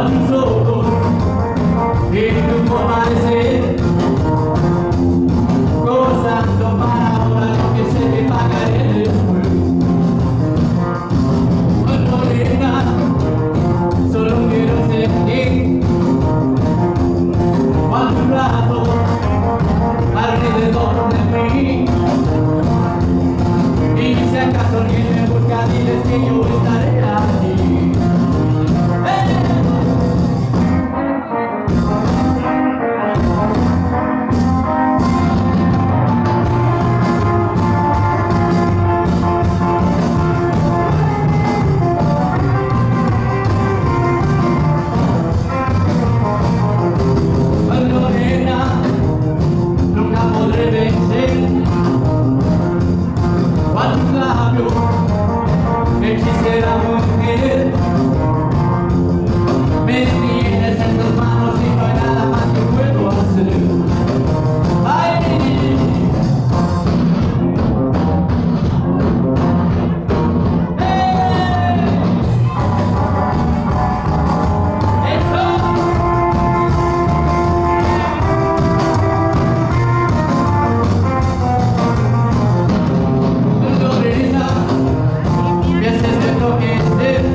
tus ojos y tu forma de ser, gozando para ahora lo que se te pagaré después. Morena, solo quiero sentir cuando un rato alrededor de mí, y si acaso alguien me busca, diles que yo estaré allí. Hechicera mujer, me tienes en tus manos y no hay nada más que puedo hacer. ¡Ay! Lorena, me haces enloquecer.